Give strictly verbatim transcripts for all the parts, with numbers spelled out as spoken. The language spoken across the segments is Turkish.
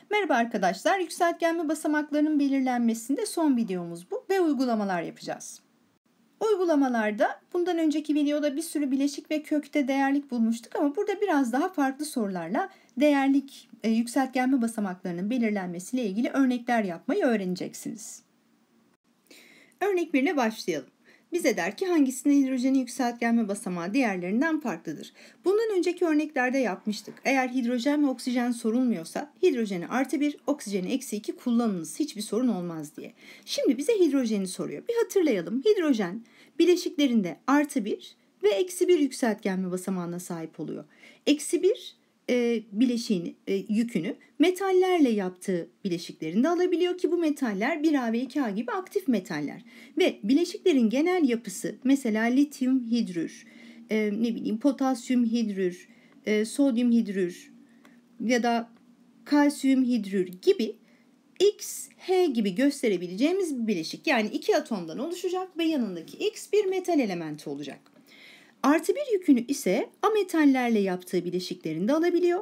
Merhaba arkadaşlar, yükseltgenme basamaklarının belirlenmesinde son videomuz bu ve uygulamalar yapacağız. Uygulamalarda bundan önceki videoda bir sürü bileşik ve kökte değerlik bulmuştuk ama burada biraz daha farklı sorularla değerlik e, yükseltgenme basamaklarının belirlenmesiyle ilgili örnekler yapmayı öğreneceksiniz. Örnek bir ile başlayalım. Bize der ki hangisinde hidrojenin yükseltgenme basamağı diğerlerinden farklıdır? Bundan önceki örneklerde yapmıştık. Eğer hidrojen ve oksijen sorulmuyorsa hidrojeni artı bir, oksijeni eksi iki kullanınız. Hiçbir sorun olmaz diye. Şimdi bize hidrojeni soruyor. Bir hatırlayalım. Hidrojen bileşiklerinde artı bir ve eksi bir yükseltgenme basamağına sahip oluyor. Eksi bir e, bileşiğini, e, yükünü metallerle yaptığı bileşiklerinde alabiliyor ki bu metaller bir A ve iki A gibi aktif metaller. Ve bileşiklerin genel yapısı mesela lityum hidrür, e, ne bileyim potasyum hidrür, e, sodyum hidrür ya da kalsiyum hidrür gibi X, H gibi gösterebileceğimiz bir bileşik. Yani iki atomdan oluşacak ve yanındaki X bir metal elementi olacak. Artı bir yükünü ise ametallerle yaptığı bileşiklerinde alabiliyor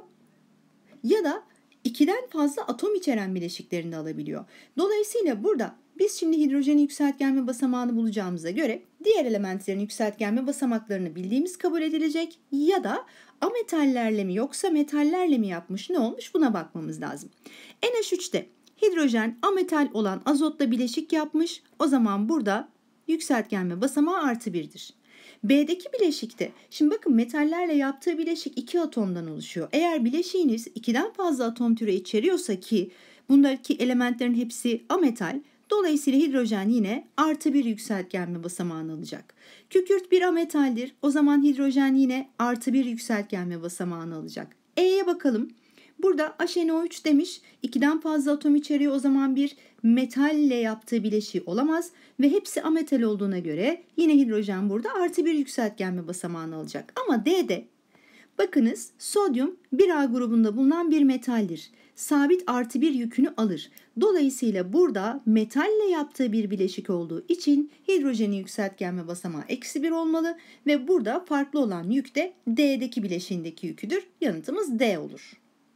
ya da ikiden fazla atom içeren bileşiklerinde alabiliyor. Dolayısıyla burada biz şimdi hidrojenin yükseltgenme basamağını bulacağımıza göre diğer elementlerin yükseltgenme basamaklarını bildiğimiz kabul edilecek ya da ametallerle mi yoksa metallerle mi yapmış, ne olmuş buna bakmamız lazım. N H üç'te hidrojen ametal olan azotla bileşik yapmış, o zaman burada yükseltgenme basamağı artı bir'dir. B'deki bileşikte, şimdi bakın metallerle yaptığı bileşik iki atomdan oluşuyor. Eğer bileşiğiniz ikiden fazla atom türü içeriyorsa ki bundaki elementlerin hepsi ametal, dolayısıyla hidrojen yine artı bir yükseltgenme basamağını alacak. Kükürt bir ametaldir, o zaman hidrojen yine artı bir yükseltgenme basamağını alacak. E'ye bakalım. Burada H N O üç demiş, ikiden fazla atom içeriyor, o zaman bir metalle yaptığı bileşiği olamaz ve hepsi ametal olduğuna göre yine hidrojen burada artı bir yükseltgenme basamağını alacak. Ama D'de bakınız sodyum bir A grubunda bulunan bir metaldir. Sabit artı bir yükünü alır. Dolayısıyla burada metalle yaptığı bir bileşik olduğu için hidrojenin yükseltgenme basamağı eksi bir olmalı ve burada farklı olan yük de D'deki bileşiğindeki yüküdür. Yanıtımız D olur.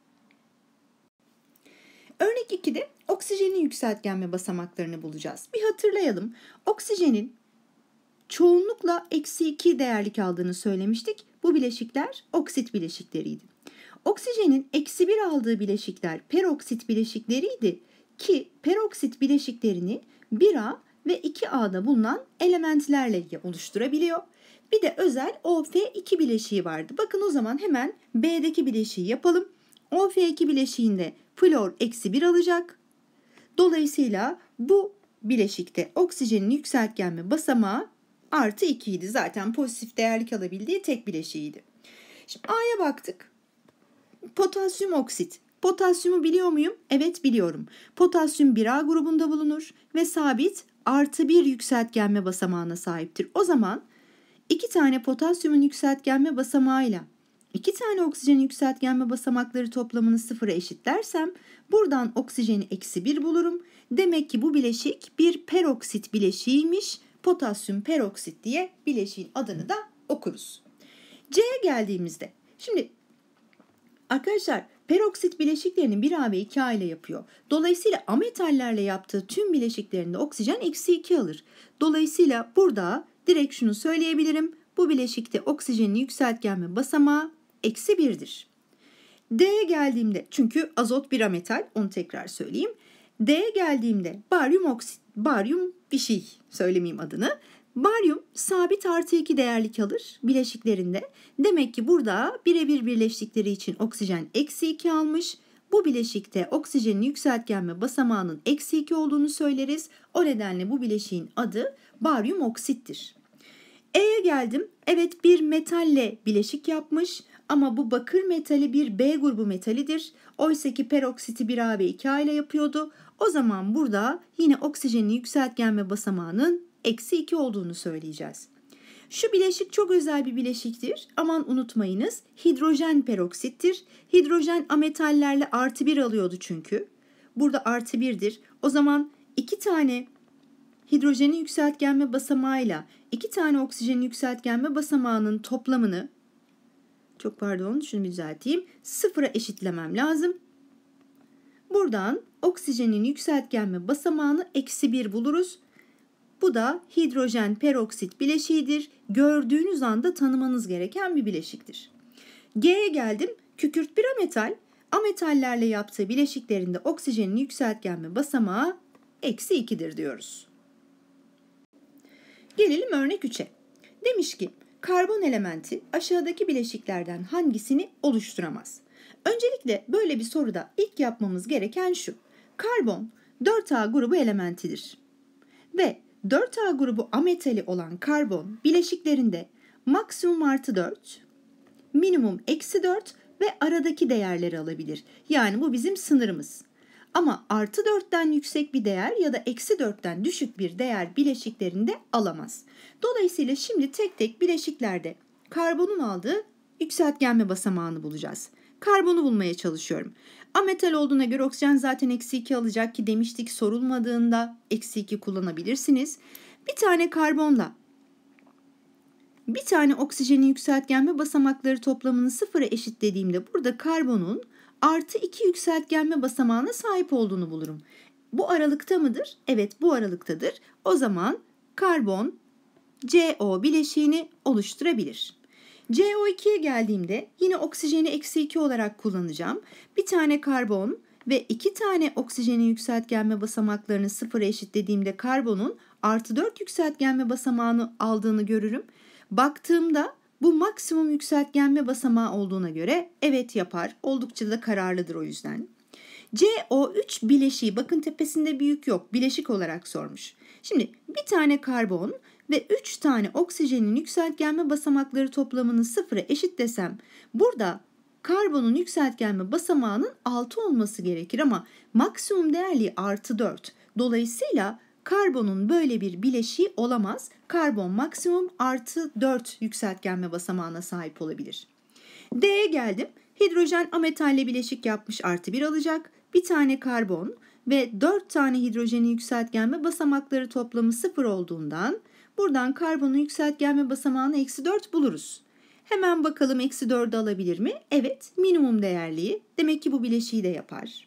Örnek iki'de oksijenin yükseltgenme basamaklarını bulacağız. Bir hatırlayalım. Oksijenin çoğunlukla eksi iki değerlik aldığını söylemiştik. Bu bileşikler oksit bileşikleriydi. Oksijenin eksi bir aldığı bileşikler peroksit bileşikleriydi ki peroksit bileşiklerini bir A ve iki A'da bulunan elementlerle oluşturabiliyor. Bir de özel O F iki bileşiği vardı. Bakın o zaman hemen B'deki bileşiği yapalım. O F iki bileşiğinde flor eksi bir alacak. Dolayısıyla bu bileşikte oksijenin yükseltgenme basamağı artı iki idi. Zaten pozitif değerlik alabildiği tek bileşiğiydi. Şimdi A'ya baktık. Potasyum oksit. Potasyumu biliyor muyum? Evet biliyorum. Potasyum bir A grubunda bulunur ve sabit artı bir yükseltgenme basamağına sahiptir. O zaman iki tane potasyumun yükseltgenme basamağıyla İki tane oksijenin yükseltgenme basamakları toplamını sıfıra eşitlersem buradan oksijeni eksi bir bulurum. Demek ki bu bileşik bir peroksit bileşiğiymiş. Potasyum peroksit diye bileşiğin adını da okuruz. C'ye geldiğimizde şimdi arkadaşlar peroksit bileşiklerini bir A ve iki A ile yapıyor. Dolayısıyla ametallerle yaptığı tüm bileşiklerinde oksijen eksi iki alır. Dolayısıyla burada direkt şunu söyleyebilirim. Bu bileşikte oksijenin yükseltgenme basamağı eksi bir'dir. D'ye geldiğimde, çünkü azot bir ametal, onu tekrar söyleyeyim. D'ye geldiğimde baryum oksit, baryum bir şey söylemeyeyim adını. Baryum sabit artı iki değerlik alır bileşiklerinde. Demek ki burada birebir birleştikleri için oksijen eksi iki almış. Bu bileşikte oksijenin yükseltgenme basamağının eksi iki olduğunu söyleriz. O nedenle bu bileşiğin adı baryum oksittir. E'ye geldim. Evet bir metalle bileşik yapmış ama bu bakır metali bir B grubu metalidir. Oysa ki peroksiti bir A ve iki A ile yapıyordu. O zaman burada yine oksijenin yükseltgenme basamağının eksi iki olduğunu söyleyeceğiz. Şu bileşik çok özel bir bileşiktir. Aman unutmayınız, hidrojen peroksittir. Hidrojen ametallerle artı bir alıyordu çünkü. Burada artı bir'dir. O zaman iki tane hidrojenin yükseltgenme basamağıyla iki tane oksijenin yükseltgenme basamağının toplamını, çok pardon şunu bir düzelteyim, sıfıra eşitlemem lazım. Buradan oksijenin yükseltgenme basamağını eksi bir buluruz. Bu da hidrojen peroksit bileşiğidir. Gördüğünüz anda tanımanız gereken bir bileşiktir. G'ye geldim. Kükürt bir ametal. Ametallerle yaptığı bileşiklerinde oksijenin yükseltgenme basamağı eksi ikidir diyoruz. Gelelim örnek üçe. Demiş ki karbon elementi aşağıdaki bileşiklerden hangisini oluşturamaz? Öncelikle böyle bir soruda ilk yapmamız gereken şu. Karbon dört A grubu elementidir. Ve dört A grubu ametali olan karbon bileşiklerinde maksimum artı dört, minimum eksi dört ve aradaki değerleri alabilir. Yani bu bizim sınırımız. Ama artı dörtten yüksek bir değer ya da eksi dörtten düşük bir değer bileşiklerinde alamaz. Dolayısıyla şimdi tek tek bileşiklerde karbonun aldığı yükseltgenme basamağını bulacağız. Karbonu bulmaya çalışıyorum. Ametal olduğuna göre oksijen zaten eksi iki alacak ki demiştik sorulmadığında eksi iki kullanabilirsiniz. Bir tane karbonla bir tane oksijenin yükseltgenme basamakları toplamını sıfıra eşitlediğimde burada karbonun artı iki yükseltgenme basamağına sahip olduğunu bulurum. Bu aralıkta mıdır? Evet, bu aralıktadır. O zaman karbon C O bileşiğini oluşturabilir. C O iki'ye geldiğimde yine oksijeni eksi iki olarak kullanacağım. Bir tane karbon ve iki tane oksijenin yükseltgenme basamaklarını sıfıra eşitlediğimde karbonun artı dört yükseltgenme basamağını aldığını görürüm. Baktığımda bu maksimum yükseltgenme basamağı olduğuna göre evet yapar. Oldukça da kararlıdır o yüzden. C O üç bileşiği, bakın tepesinde büyük yok, bileşik olarak sormuş. Şimdi bir tane karbon ve üç tane oksijenin yükseltgenme basamakları toplamını sıfıra eşitlesem burada karbonun yükseltgenme basamağının altı olması gerekir ama maksimum değerli artı dört. Dolayısıyla karbonun böyle bir bileşiği olamaz. Karbon maksimum artı dört yükseltgenme basamağına sahip olabilir. D'ye geldim. Hidrojen ametalle bileşik yapmış, artı bir alacak. Bir tane karbon ve dört tane hidrojenin yükseltgenme basamakları toplamı sıfır olduğundan buradan karbonun yükseltgenme basamağını eksi dört buluruz. Hemen bakalım eksi dördü alabilir mi? Evet, minimum değerliği. Demek ki bu bileşiği de yapar.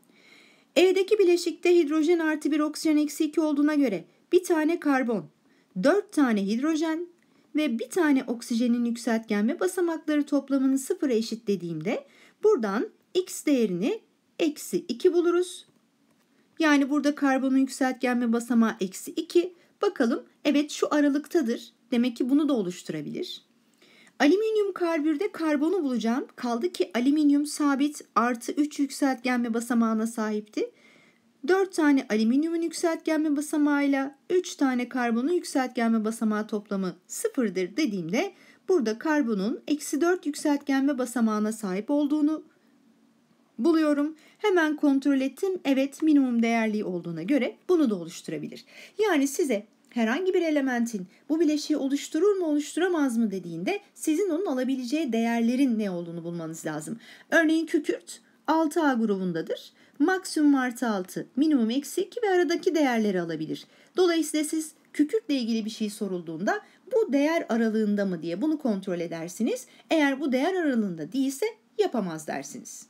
E'deki bileşikte hidrojen artı bir, oksijen eksi iki olduğuna göre bir tane karbon, dört tane hidrojen ve bir tane oksijenin yükseltgenme basamakları toplamını sıfıra eşitlediğimde buradan X değerini eksi iki buluruz. Yani burada karbonun yükseltgenme basamağı eksi iki. Bakalım, evet şu aralıktadır. Demek ki bunu da oluşturabilir. Alüminyum karbürde karbonu bulacağım. Kaldı ki alüminyum sabit artı üç yükseltgenme basamağına sahipti. dört tane alüminyumun yükseltgenme basamağıyla üç tane karbonun yükseltgenme basamağı toplamı sıfırdır dediğimde burada karbonun eksi dört yükseltgenme basamağına sahip olduğunu buluyorum. Hemen kontrol ettim. Evet, minimum değerli olduğuna göre bunu da oluşturabilir. Yani size herhangi bir elementin bu bileşiği oluşturur mu oluşturamaz mı dediğinde sizin onun alabileceği değerlerin ne olduğunu bulmanız lazım. Örneğin kükürt altı A grubundadır. Maksimum artı altı, minimum eksi iki ve aradaki değerleri alabilir. Dolayısıyla siz kükürtle ilgili bir şey sorulduğunda bu değer aralığında mı diye bunu kontrol edersiniz. Eğer bu değer aralığında değilse yapamaz dersiniz.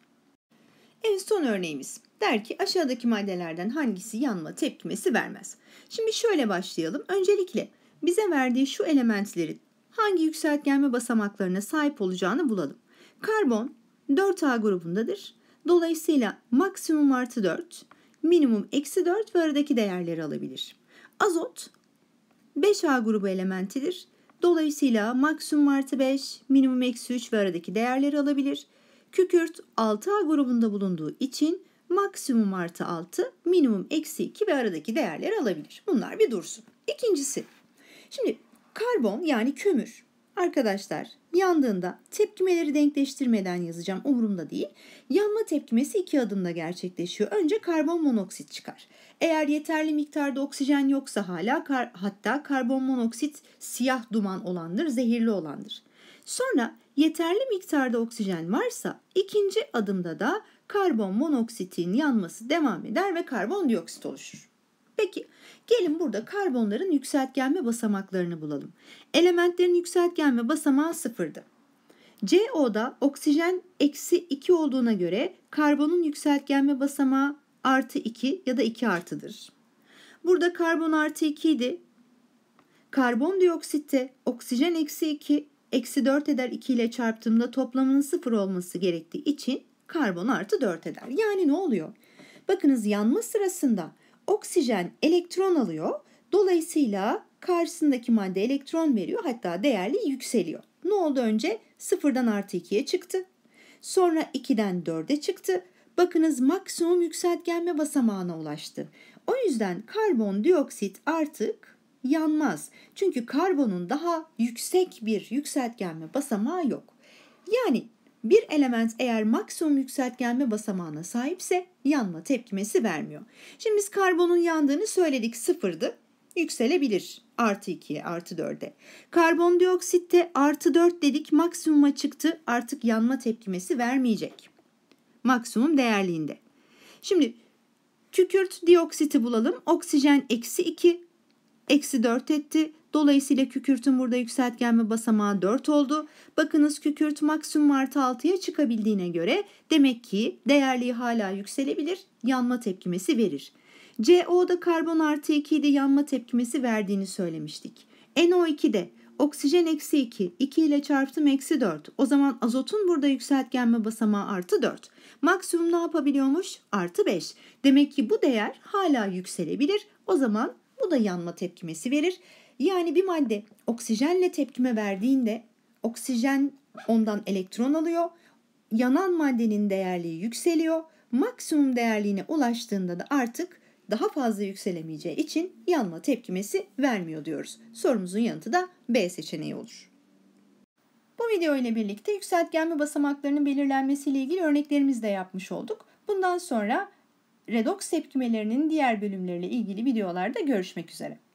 En son örneğimiz der ki aşağıdaki maddelerden hangisi yanma tepkimesi vermez? Şimdi şöyle başlayalım. Öncelikle bize verdiği şu elementlerin hangi yükseltgenme basamaklarına sahip olacağını bulalım. Karbon dört A grubundadır. Dolayısıyla maksimum artı dört, minimum eksi dört ve aradaki değerleri alabilir. Azot beş A grubu elementidir. Dolayısıyla maksimum artı beş, minimum eksi üç ve aradaki değerleri alabilir. Kükürt altı A grubunda bulunduğu için maksimum artı altı, minimum eksi iki ve aradaki değerleri alabilir. Bunlar bir dursun. İkincisi, şimdi karbon yani kömür arkadaşlar yandığında tepkimeleri denkleştirmeden yazacağım, umurumda değil. Yanma tepkimesi iki adımda gerçekleşiyor. Önce karbon monoksit çıkar. Eğer yeterli miktarda oksijen yoksa hala kar, hatta karbon monoksit siyah duman olandır, zehirli olandır. Sonra yeterli miktarda oksijen varsa ikinci adımda da karbon monoksitin yanması devam eder ve karbondioksit oluşur. Peki gelin burada karbonların yükseltgenme basamaklarını bulalım. Elementlerin yükseltgenme basamağı sıfırdı. C O'da oksijen eksi iki olduğuna göre karbonun yükseltgenme basamağı artı iki ya da iki artıdır. Burada karbon artı iki idi. Karbondioksitte oksijen eksi iki, eksi dört eder, iki ile çarptığımda toplamının sıfır olması gerektiği için karbon artı dört eder. Yani ne oluyor? Bakınız, yanma sırasında oksijen elektron alıyor. Dolayısıyla karşısındaki madde elektron veriyor, hatta değerli yükseliyor. Ne oldu önce? sıfırdan artı ikiye çıktı. Sonra ikiden dörde çıktı. Bakınız, maksimum yükseltgenme basamağına ulaştı. O yüzden karbondioksit artık yanmaz. Çünkü karbonun daha yüksek bir yükseltgenme basamağı yok. Yani bir element eğer maksimum yükseltgenme basamağına sahipse yanma tepkimesi vermiyor. Şimdi biz karbonun yandığını söyledik, sıfırdı. Yükselebilir artı ikiye, artı dörde. Karbondioksitte artı dört dedik, maksimuma çıktı, artık yanma tepkimesi vermeyecek. Maksimum değerliğinde. Şimdi kükürt dioksiti bulalım. Oksijen eksi iki, eksi dört etti. Dolayısıyla kükürtün burada yükseltgenme basamağı dört oldu. Bakınız, kükürt maksimum artı altıya çıkabildiğine göre demek ki değerliği hala yükselebilir, yanma tepkimesi verir. C O'da karbon artı iki idi, yanma tepkimesi verdiğini söylemiştik. N O iki'de oksijen eksi iki, iki ile çarptım eksi dört. O zaman azotun burada yükseltgenme basamağı artı dört. Maksimum ne yapabiliyormuş? Artı beş. Demek ki bu değer hala yükselebilir. O zaman bu da yanma tepkimesi verir. Yani bir madde oksijenle tepkime verdiğinde oksijen ondan elektron alıyor. Yanan maddenin değerliği yükseliyor. Maksimum değerliğine ulaştığında da artık daha fazla yükselemeyeceği için yanma tepkimesi vermiyor diyoruz. Sorumuzun yanıtı da B seçeneği olur. Bu video ile birlikte yükseltgenme basamaklarının belirlenmesiyle ilgili örneklerimizi de yapmış olduk. Bundan sonra redoks tepkimelerinin diğer bölümleriyle ilgili videolarda görüşmek üzere.